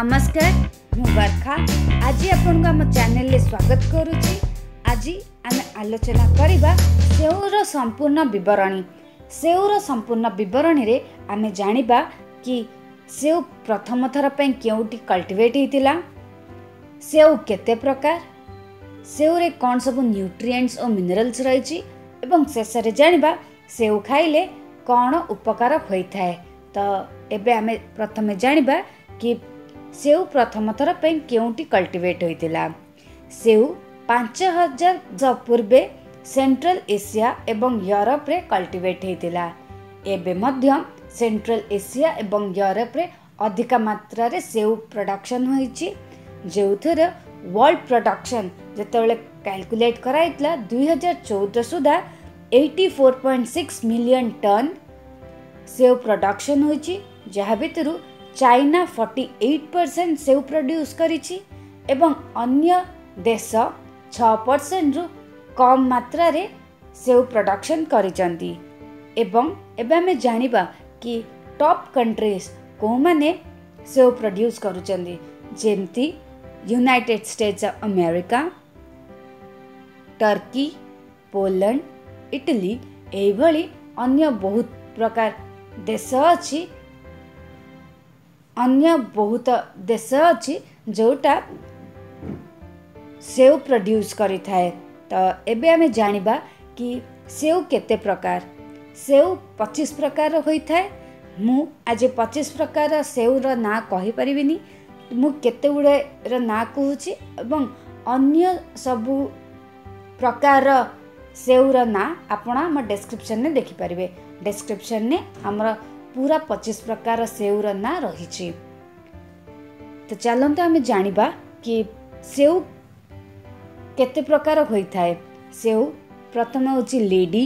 नमस्कार मु बरखा आज आपण आम चैनल ले स्वागत करुच्ची। आज आम आलोचना करबा सेऊर संपूर्ण विवरणी। सेऊर संपूर्ण विवरणी रे आमे जानिबा कि सेऊ प्रथम थर पे केउटी कल्टिवेट होइतिला, सेऊ केते प्रकार, सेऊ रे कौन सब न्यूट्रिएंट्स और मिनरल्स रही एवं शेष रे जानिबा सेऊ खाइले कौन उपकार होइथाय। तो एबे आमे प्रथमे जानिबा कि सेऊ प्रथम थर पे केउटी कल्टिवेट होइतिला। सेऊ 5000 पूर्वे सेंट्रल एशिया एवं यूरोप रे कल्टिवेट होइतिला। एबे मध्य सेंट्रल एशिया एवं यूरोप रे अधिक मात्रा रे सेऊ प्रोडक्शन होइछि, जेउथर वर्ल्ड प्रोडक्शन जेतेबेले कैलकुलेट कराइतला 2014 सुधा 84.6 मिलियन टन सेऊ प्रोडक्शन होइछि, जहा भितरु चाइना 48% सेऊ प्रोड्यूस करिछि एवं अन्य देश 6% रु कम मात्रा रे सेऊ प्रोडक्शन करिसंती। एवं एबे हमें जानिबा कि टॉप कंट्रीज को माने सेऊ प्रोड्यूस करुचंती, जेमती United States of America, Turkey, Poland, Italy एभली अन्य बहुत प्रकार देश अछि, अन्य बहुत देश अछि जोटा सेऊ प्रोड्यूस करि थाए। तो एबे हमें जानिबा कि सेऊ केते प्रकार। सेऊ 25 प्रकार होई थाए। मु आज 25 प्रकार सेऊ रो ना कहि परिबिनी, मु केते गुडे रो ना कहूची एवं अन्य सबु प्रकार सेऊ रो ना आपण हम डिस्क्रिप्शन ने देखि परिबे। डिस्क्रिप्शन ने हमर पूरा 25 प्रकार सेऊ रो ना रहिछि। तो चलंत हम जानिबा कि सेऊ केते प्रकार होई थाए। सेऊ प्रथम होची Lady,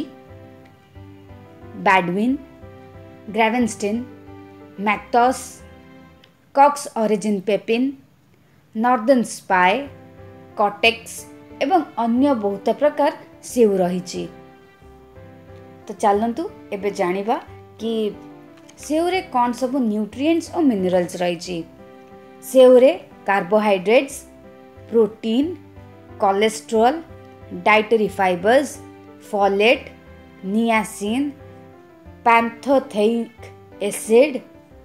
Baldwin, Gravenstein, McIntosh, Cox ओरिजिन पेपिन, नॉर्दर्न स्पाई, कॉटेक्स एवं अन्य बहुत प्रकार सेऊ रहिछि। तो चलंतु एबे जानिबा कि सेऊ रे कौन सब न्यूट्रिएंट्स और मिनरल्स रहिछि। सेऊ रे carbohydrates, protein, cholesterol, dietary fibres, folate, niacin, pantothenic acid,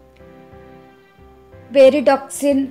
pyridoxine,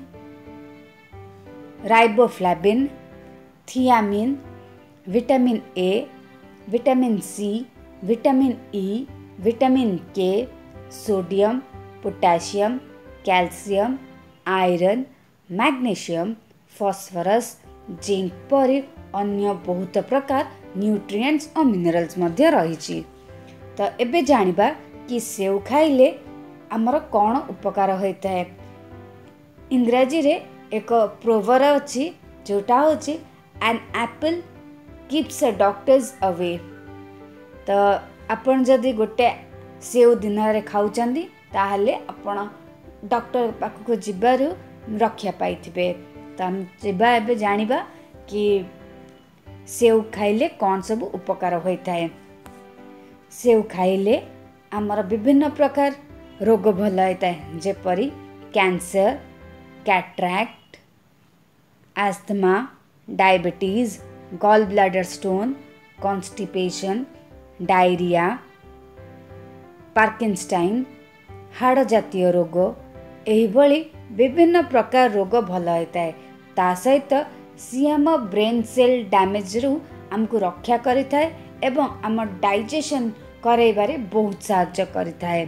riboflavin, thiamine, vitamin A, vitamin C, vitamin E, vitamin K, sodium, potassium, calcium, iron, magnesium, phosphorus, zinc परि अन्य बहुत प्रकार न्यूट्रिएंट्स और मिनरल्स मध्य रहिछि। तो एबे जानिबा कि सेऊ खाइले हमर कोन उपकार होइताय। इंग्रजी रे एक प्रोवर्ब अछि जोटा होछि an apple keeps a doctors away. तो आपण जदि गोटे सेऊ दिन रे खाउचंदी ताहले आपण डॉक्टर पाख को जिबारु रक्षा पाइथिबे। तो हम जिबा एबे जानिबा कि सेऊ खाइले कौन सब उपकार होइताय। सेऊ खाइले हमर विभिन्न प्रकार रोग भल होइताय, जेपरि cancer, cataract, asthma, diabetes, gall bladder stone, constipation, diarrhoea, पार्किंस्टाइन, हाड़ जातीय रोग एहिभली विभिन्न प्रकार रोग भल होइताय। ता सहित सी आम ब्रेन सेल डैमेज रु हमको रक्षा करिथाय एवं आम डाइजेशन करैबारे बहुत सहायता करिथाय।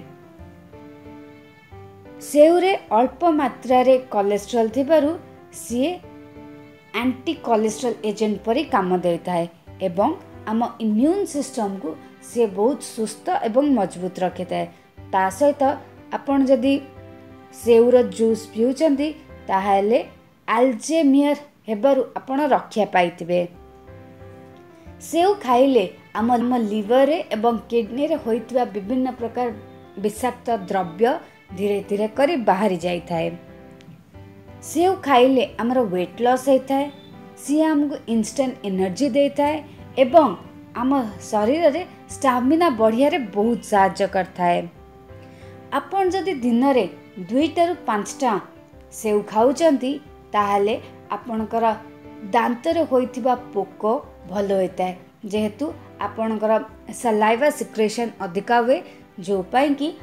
सेऊ रे अल्प मात्रा रे कोलेस्ट्रॉल थिबारु सी एंटी कोलेस्ट्रॉल एजेंट परि काम देइथाय एवं आम इम्यून सिस्टम को से बहुत सुस्थ एवं मजबूत रखिथाय। ता सहित आपण जदि सेऊर जूस पिउचंदी ताहाले अल्जेमियर हेबारु आपण रक्षा पाइथिबे। सेऊ खाइले आम लिवर एवं किडनी रे होइतबा विभिन्न प्रकार विषाक्त द्रव्य धीरे धीरे करी बाहरी जाई थाए। सेऊ खाइले हमर वेट लॉस होइथाय, सी हमको इंस्टेंट एनर्जी देइथाय एवं आम शरीर रे स्टामिना बढ़िया बहुत साहाय्य करथाय। आपण जदि दिन रे 2 टा 5 टा सेव खाउचंती ताहले आपणकर दांतरे होइथिबा पोक भल होता है, जेहेतु आपणकर सलाइवा सिक्रेशन अधिका हुए, जो पाई कि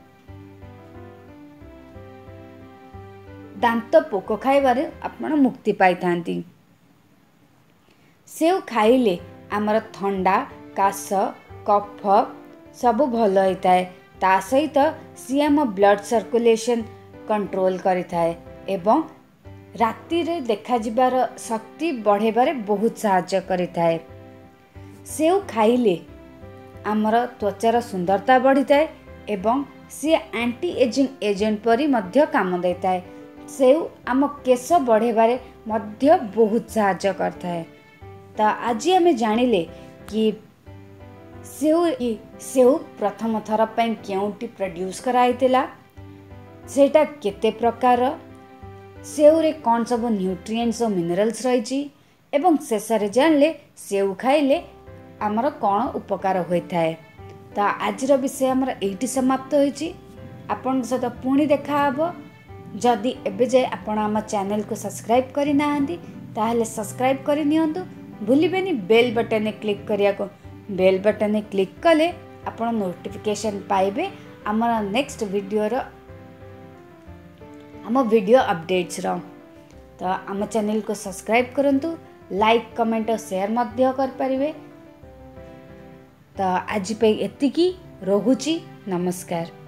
दांत पोक खाइबारे आपण मुक्ति पाई थांती। सेव खाइले आमर थंडा काश कफ सब भल होता है। ता सहित सी आम ब्लड सर्कुलेशन कंट्रोल करिथाए एवं राति रे देखा जिबार शक्ति बढ़ेबारे बहुत सहायता करिथाए। सेव खाइले आमर त्वचार सुंदरता बढ़िथाए एवं सी एंटी एजिंग एजेंट परी मध्य काम देताए। सेव आम केश बढ़ेबारे मध्य बहुत सहायता करथाए। तो आज आम जानिले कि सेव प्रथम थर पई केउटी प्रोड्यूस कराइतिला, सेटा केते प्रकार, सेव रे कौन सब न्यूट्रिएंट्स और मिनरल्स रही एवं शेष रे जानले सेव खाइले आमर कौन उपकार होता है। तो आज विषय आमर एठी समाप्त होइछि। आपन सहित पुणी देखा हबो। जदि एबे जाए आपण आम चैनल को सब्सक्राइब करि नाहंती ताहले सब्सक्राइब करि नियंतु। भूलिबेनी बेल बटन क्लिक करिया को। बेल बटन क्लिक कले आपण नोटिफिकेशन पाइबे आमर नेक्स्ट वीडियो अपडेट्स रो। तो आम चैनल को सब्सक्राइब करंतु, लाइक कमेंट और शेयर मध्य कर परिवे। तो आज पे एतिकी रहुची। नमस्कार।